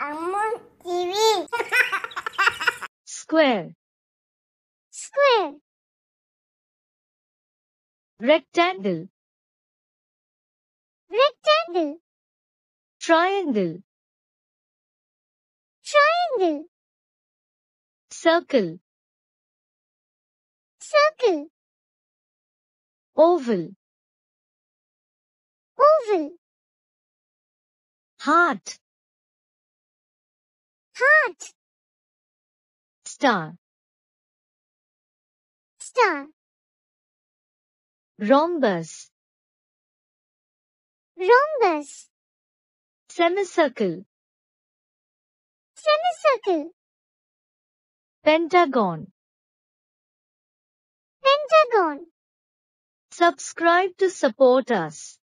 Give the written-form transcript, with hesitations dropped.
Ammu Tv. Square. Square. Rectangle. Rectangle. Triangle. Triangle. Circle. Circle. Oval. Oval. Heart. Heart. Star. Star. Rhombus. Rhombus. Semicircle. Semicircle. Pentagon. Pentagon. Subscribe to support us.